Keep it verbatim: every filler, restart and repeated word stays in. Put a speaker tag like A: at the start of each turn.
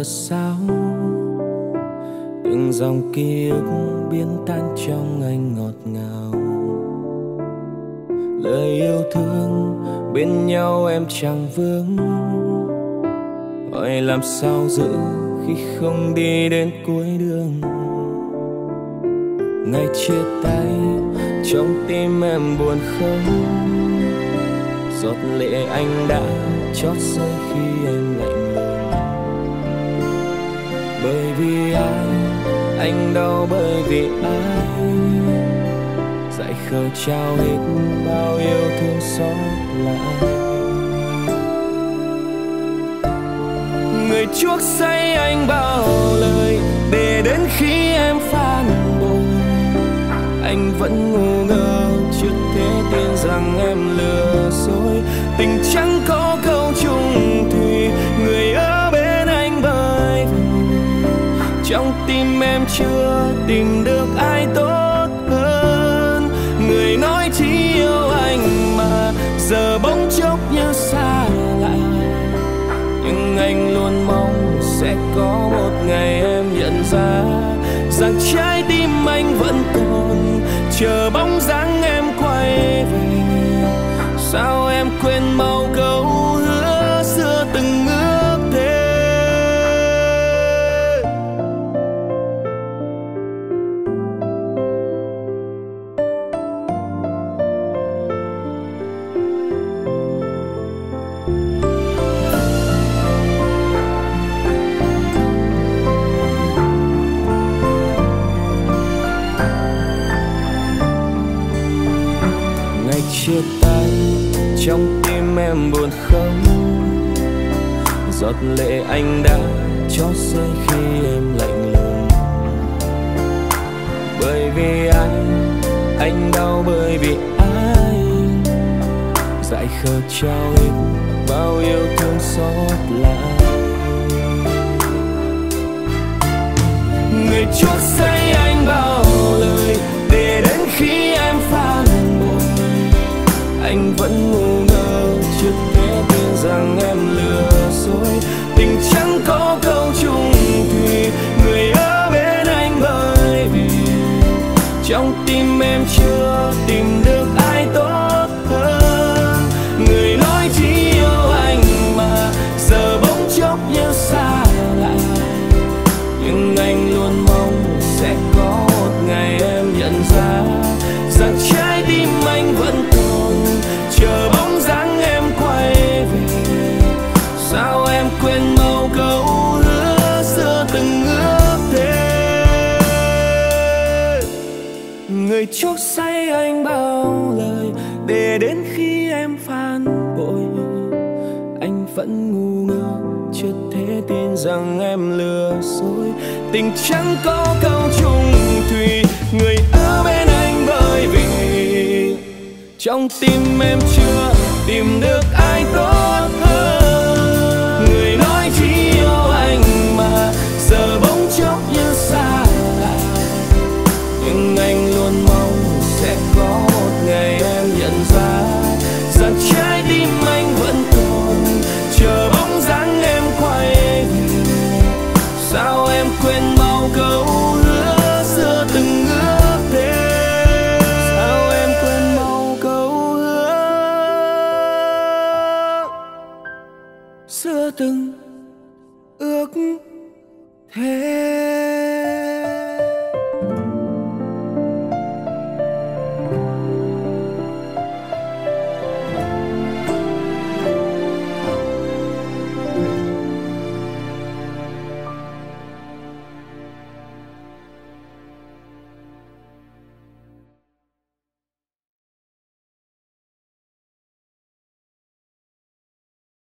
A: thật sao, từng dòng ký ức biến tan trong anh ngọt ngào. Lời yêu thương bên nhau em chẳng vướng, hỏi làm sao giữ khi không đi đến cuối đường. Ngày chia tay trong tim em buồn không, giọt lệ anh đã chót rơi khi em lạnh lùng. Bởi vì ai, anh đau bởi vì ai, dại khờ trao hết bao yêu thương xót lại. Người chuốc say anh bao lời để đến khi em phản bội, anh vẫn ngu ngơ chưa thể tin rằng em lừa dối. Tình chẳng có câu chung thủy, người ở bên anh bởi vì trong tim em chưa tìm được ai tốt hơn. Người nói chỉ yêu anh mà giờ bỗng chốc như xa lạ, nhưng anh luôn mong sẽ có một ngày em nhận ra rằng trái tim anh vẫn còn chờ bóng dáng em quay về. Sao em quên mau câu hứa xưa từng ước thề. Ngày chia tay trong tim em buồn không, giọt lệ anh đã chót rơi khi em lạnh lùng. Bởi vì ai, anh đau bởi vì ai, dại khờ trao hết bao yêu thương xót lại. Người chuốc say anh bao lời để đến khi em phản bội, anh vẫn ngu ngơ chưa thể tin rằng em lừa dối. Tình chẳng có câu chung thủy, người ở bên anh bởi vì trong tim em chưa tìm được ai tốt hơn. Người nói chỉ yêu anh mà giờ bỗng chốc như xa lạ, nhưng anh luôn mong sẽ có một ngày em nhận ra rằng trái tim anh vẫn còn chờ bóng dáng em quay về. Sao em quên mau câu hứa xưa từng ước thề. Người chuốc say anh bao lời để đến khi em phản bội, anh vẫn ngu ngơ chưa thể tin rằng em lừa dối. Tình chẳng có câu chung thủy, người ở bên anh bởi vì trong tim em chưa tìm được